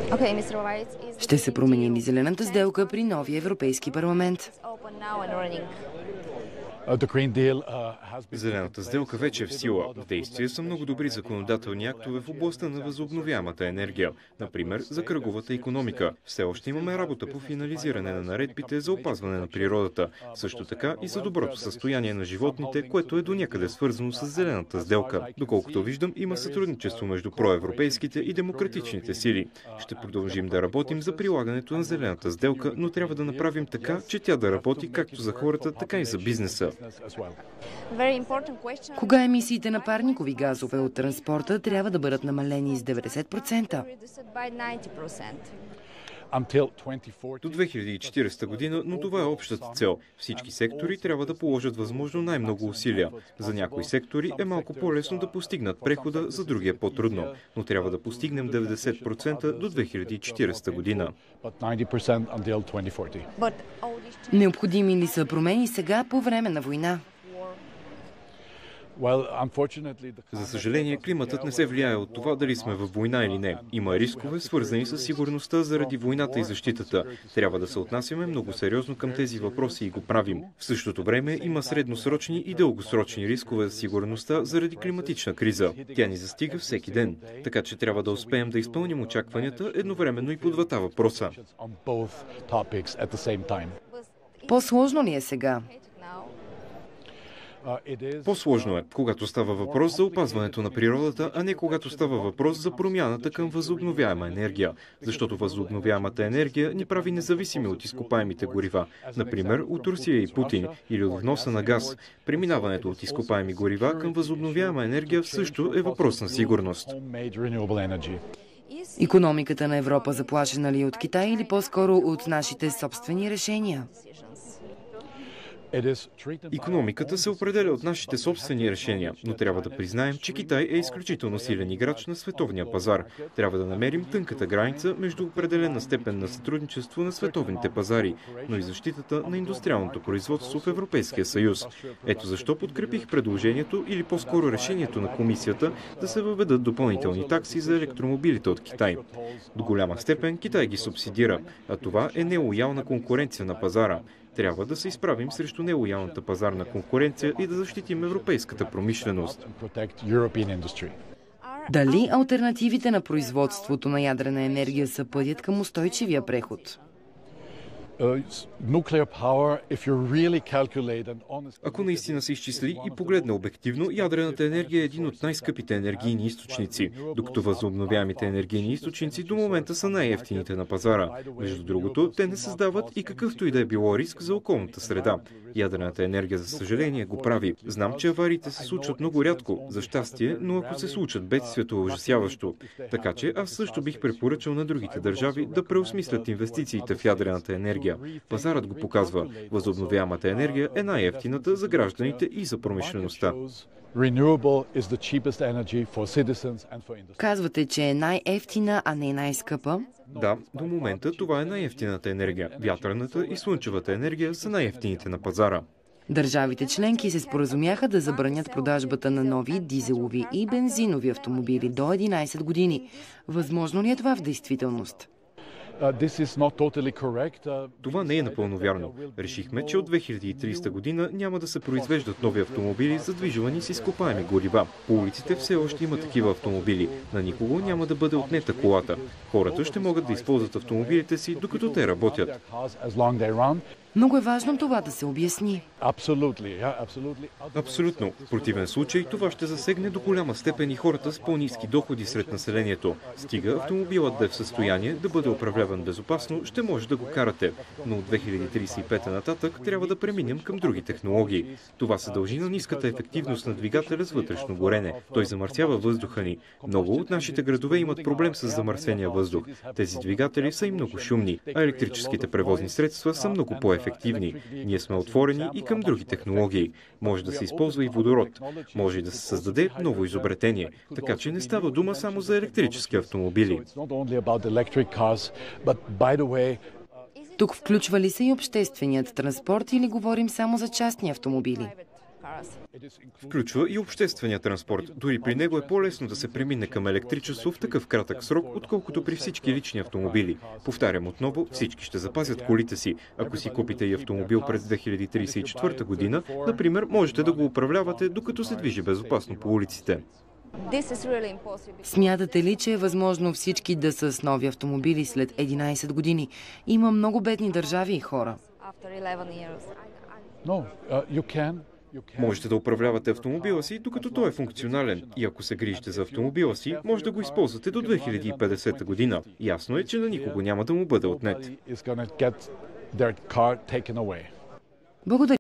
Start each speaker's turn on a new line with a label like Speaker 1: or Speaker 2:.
Speaker 1: Ще се промени ли зелената сделка при новия Европейски парламент?
Speaker 2: Зелената сделка вече е в сила. В действие са много добри законодателни актове в областта на възобновяемата енергия. Например, за кръговата икономика. Все още имаме работа по финализиране на наредбите за опазване на природата. Също така и за доброто състояние на животните, което е до някъде свързано с зелената сделка. Доколкото виждам, има сътрудничество между проевропейските и демократичните сили. Ще продължим да работим за прилагането на зелената сделка, но трябва да направим така, че тя да работи както за хората, така и за бизнеса.
Speaker 1: Кога емисиите на парникови газове от транспорта трябва да бъдат намалени с 90%?
Speaker 2: До 2040 година, но това е общата цел. Всички сектори трябва да положат възможно най-много усилия. За някои сектори е малко по-лесно да постигнат прехода, за други е по-трудно. Но трябва да постигнем 90% до 2040 година.
Speaker 1: Необходими ли са промени сега по време на война?
Speaker 2: За съжаление, климатът не се влияе от това дали сме във война или не. Има рискове, свързани с сигурността заради войната и защитата. Трябва да се отнасяме много сериозно към тези въпроси и го правим. В същото време има средносрочни и дългосрочни рискове за сигурността заради климатична криза. Тя ни застига всеки ден. Така че трябва да успеем да изпълним очакванията едновременно и по двата въпроса.
Speaker 1: По-сложно ли е сега?
Speaker 2: По-сложно е, когато става въпрос за опазването на природата, а не когато става въпрос за промяната към възобновяема енергия. Защото възобновяемата енергия ни прави независими от изкопаемите горива. Например, от Русия и Путин или от вноса на газ. Преминаването от изкопаеми горива към възобновяема енергия също е въпрос на сигурност.
Speaker 1: Икономиката на Европа заплашена ли е от Китай или по-скоро от нашите собствени решения?
Speaker 2: Икономиката се определя от нашите собствени решения, но трябва да признаем, че Китай е изключително силен играч на световния пазар. Трябва да намерим тънката граница между определена степен на сътрудничество на световните пазари, но и защитата на индустриалното производство в Европейския съюз. Ето защо подкрепих предложението или по-скоро решението на комисията да се въведат допълнителни такси за електромобилите от Китай. До голяма степен Китай ги субсидира, а това е нелоялна конкуренция на пазара. Трябва да се изправим срещу нелоялната пазарна конкуренция и да защитим европейската промишленост.
Speaker 1: Дали алтернативите на производството на ядрена енергия са пътят към устойчивия преход?
Speaker 2: Ако наистина се изчисли и погледне обективно, ядрената енергия е един от най-скъпите енергийни източници, докато възобновяемите енергийни източници до момента са най-евтините на пазара. Между другото, те не създават и какъвто и да е било риск за околната среда. Ядрената енергия, за съжаление, го прави. Знам, че авариите се случват много рядко, за щастие, но ако се случат, бедствието е ужасяващо. Така че аз също бих препоръчал на другите държави да преосмислят инвестициите в ядрената енергия. Пазарът го показва. Възобновяемата енергия е най-евтината за гражданите и за промишлеността.
Speaker 1: Казвате, че е най-евтина, а не най-скъпа?
Speaker 2: Да, до момента това е най-евтината енергия. Вятърната и слънчевата енергия са най-евтините на пазара.
Speaker 1: Държавите членки се споразумяха да забранят продажбата на нови дизелови и бензинови автомобили до 11 години. Възможно ли е това в действителност?
Speaker 2: Това не е напълно вярно. Решихме, че от 2030 година няма да се произвеждат нови автомобили, задвижвани с изкопаеми горива. По улиците все още има такива автомобили. На никого няма да бъде отнета колата. Хората ще могат да използват автомобилите си, докато те работят.
Speaker 1: Много е важно това да се обясни.
Speaker 2: Абсолютно. В противен случай това ще засегне до голяма степен и хората с по-ниски доходи сред населението. Стига автомобилът да е в състояние да бъде управляван безопасно, ще може да го карате. Но от 2035 нататък трябва да преминем към други технологии. Това се дължи на ниската ефективност на двигателя с вътрешно горене. Той замърсява въздуха ни. Много от нашите градове имат проблем с замърсения въздух. Тези двигатели са и много шумни, а електрическите превозни средства са много по-ефективни. Ние сме отворени и към други технологии. Може да се използва и водород. Може и да се създаде ново изобретение. Така че не става дума само за електрически автомобили.
Speaker 1: Тук включва ли се и общественият транспорт или говорим само за частни автомобили?
Speaker 2: Включва и обществения транспорт. Дори при него е по-лесно да се премине към електричество в такъв кратък срок, отколкото при всички лични автомобили. Повтарям отново, всички ще запазят колите си. Ако си купите и автомобил през 2034 година, например, можете да го управлявате, докато се движи безопасно по улиците.
Speaker 1: Смятате ли, че е възможно всички да са с нови автомобили след 11 години? Има много бедни държави и хора.
Speaker 2: Можете да управлявате автомобила си, докато той е функционален. И ако се грижите за автомобила си, може да го използвате до 2050 година. Ясно е, че на никого няма да му бъде отнет.
Speaker 1: Благодаря.